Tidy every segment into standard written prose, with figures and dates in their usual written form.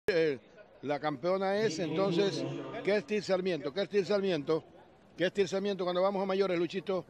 La campeona es entonces Kerstin Sarmiento. Kerstin Sarmiento cuando vamos a mayores, Luchito.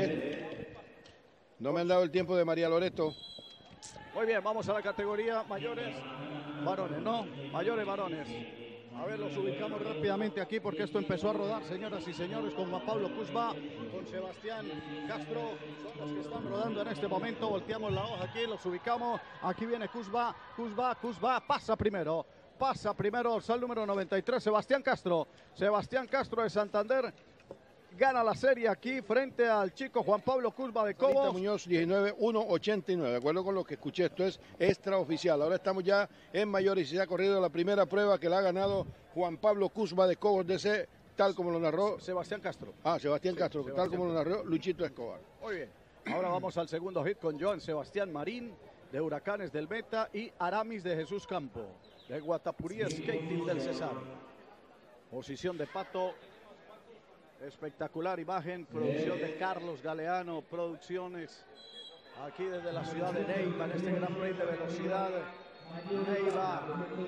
No me han dado el tiempo de María Loreto. Muy bien, vamos a la categoría mayores varones, ¿no? Mayores varones. A ver, los ubicamos rápidamente aquí porque esto empezó a rodar, señoras y señores, con Juan Pablo Cusba, con Sebastián Castro, son los que están rodando en este momento. Volteamos la hoja aquí, los ubicamos. Aquí viene Cusba, pasa primero, dorsal número 93, Sebastián Castro de Santander. Gana la serie aquí frente al chico Juan Pablo Cusba de Cobos. Marita Muñoz 19-1-89. De acuerdo con lo que escuché, esto es extraoficial. Ahora estamos ya en mayores y se ha corrido la primera prueba que la ha ganado Juan Pablo Cusba de Cobos DC, tal como lo narró Sebastián Castro. Sebastián Castro, tal como lo narró Luchito Escobar. Muy bien. Ahora vamos al segundo hit con Joan Sebastián Marín de Huracanes del Meta y Aramis de Jesús Campo de Guatapurí Skating del Cesar. Posición de Pato. Espectacular imagen, producción de Carlos Galeano, producciones aquí desde la ciudad de Neiva en este Gran Premio de velocidad. Neiva,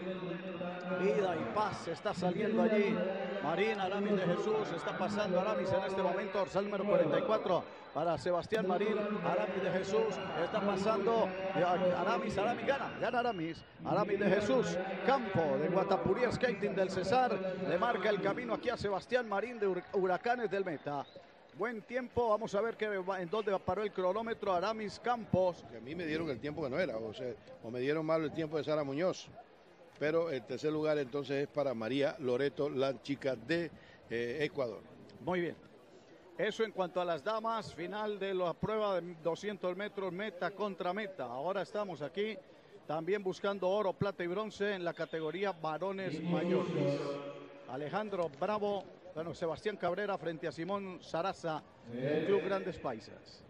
vida y paz, está saliendo allí Marín, Aramis de Jesús, está pasando Aramis en este momento, dorsal número 44 para Sebastián Marín, Aramis de Jesús, está pasando Aramis, gana Aramis de Jesús, Campo de Guatapurí Skating del Cesar, le marca el camino aquí a Sebastián Marín de Huracanes del Meta. Buen tiempo, vamos a ver en dónde paró el cronómetro Aramis Campos. A mí me dieron el tiempo que no era, o me dieron mal el tiempo de Sara Muñoz. Pero el tercer lugar entonces es para María Loreto, la chica de Ecuador. Muy bien. Eso en cuanto a las damas, final de la prueba de 200 metros, meta contra meta. Ahora estamos aquí también buscando oro, plata y bronce en la categoría varones mayores. Alejandro Bravo. Bueno, Sebastián Cabrera frente a Simón Sarasa del Club Grandes Paisas.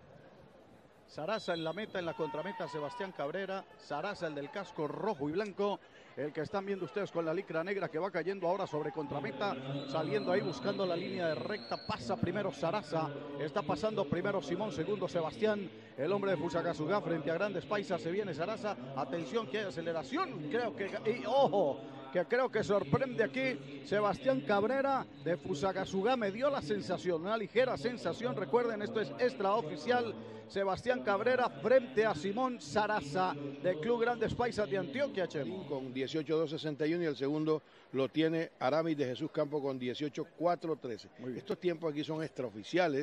Sarasa en la meta, en la contrameta Sebastián Cabrera. Sarasa el del casco rojo y blanco. El que están viendo ustedes con la licra negra que va cayendo ahora sobre contrameta. Saliendo ahí buscando la línea de recta. Pasa primero Sarasa. Está pasando primero Simón, segundo Sebastián. El hombre de Fusagasugá frente a Grandes Paisas. Se viene Sarasa. Atención que hay aceleración. Creo que... Y, ¡ojo! Que creo que sorprende aquí Sebastián Cabrera de Fusagasugá. Me dio la sensación, una ligera sensación. Recuerden, esto es extraoficial. Sebastián Cabrera frente a Simón Sarasa del Club Grandes Paisas de Antioquia, Chemo. Con 18.261 y el segundo lo tiene Aramis de Jesús Campo con 18.413. Estos tiempos aquí son extraoficiales.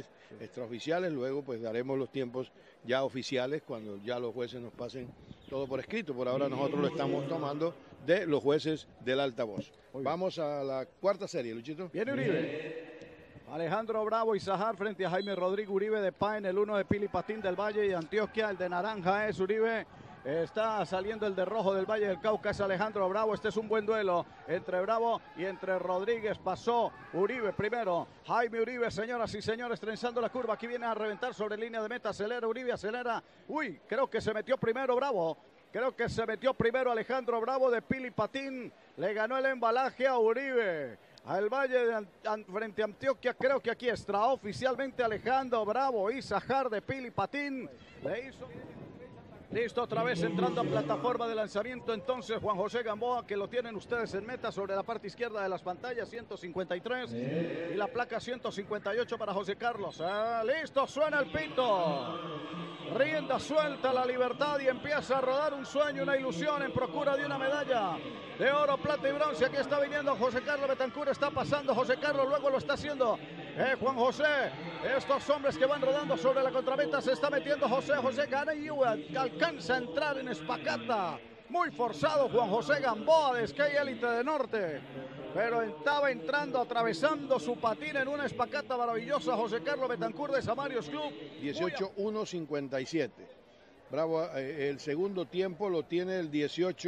Luego pues daremos los tiempos ya oficiales cuando ya los jueces nos pasen todo por escrito. Por ahora nosotros lo estamos tomando de los jueces del altavoz. Vamos a la cuarta serie, Luchito. Viene Uribe. Alejandro Bravo y Zahar frente a Jaime Rodrigo Uribe de Paen, el uno de Pili Patín del Valle y Antioquia, el de naranja es Uribe. Está saliendo el de rojo del Valle del Cauca, es Alejandro Bravo. Este es un buen duelo entre Bravo y entre Rodríguez. Pasó Uribe primero. Jaime Uribe, señoras y señores, trenzando la curva. Aquí viene a reventar sobre línea de meta. Acelera Uribe, acelera. Uy, creo que se metió primero Bravo. Creo que se metió primero Alejandro Bravo de Pili Patín. Le ganó el embalaje a Uribe. Al Valle frente a Antioquia, creo que aquí extraoficialmente Alejandro Bravo y Zahar de Pili Patín. Le hizo... Listo, otra vez entrando a plataforma de lanzamiento entonces Juan José Gamboa, que lo tienen ustedes en meta sobre la parte izquierda de las pantallas, 153 y la placa 158 para José Carlos. Listo, suena el pito. Rienda suelta la libertad y empieza a rodar un sueño, una ilusión en procura de una medalla de oro, plata y bronce. Aquí está viniendo José Carlos Betancur, está pasando José Carlos, luego lo está haciendo Juan José. Estos hombres que van rodando sobre la contrameta, se está metiendo José gana y alcanza a entrar en espacata. Muy forzado Juan José Gamboa de Sky Elite de Norte, pero estaba entrando, atravesando su patín en una espacata maravillosa. José Carlos Betancur de Samarios Club. 18.157. Bravo, el segundo tiempo lo tiene el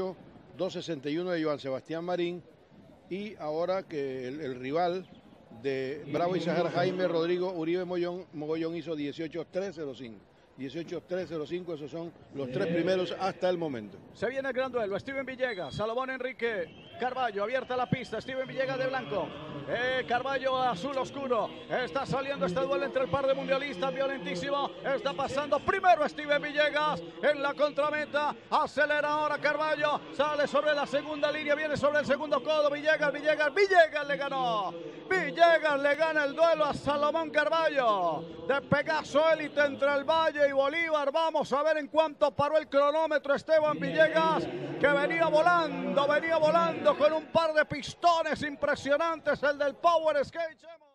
18.261 de Joan Sebastián Marín. Y ahora que el rival de Bravo y Zahar, Jaime Rodrigo Uribe Mogollón hizo 18.305. 18.305, esos son los tres primeros hasta el momento. Se viene el gran duelo. Steven Villegas, Salomón Enrique Carballo, abierta la pista, Steven Villegas de blanco. Carballo azul oscuro. Está saliendo este duelo entre el par de mundialistas, violentísimo. Está pasando primero Steven Villegas en la contrameta. Acelera ahora Carballo. Sale sobre la segunda línea, viene sobre el segundo codo. Villegas le ganó. Villegas le gana el duelo a Salomón Carballo. De Pegaso élite entre el Valle y Bolívar. Vamos a ver en cuánto paró el cronómetro Esteban Villegas, que venía volando con un par de pistones impresionantes, el del Power Skate.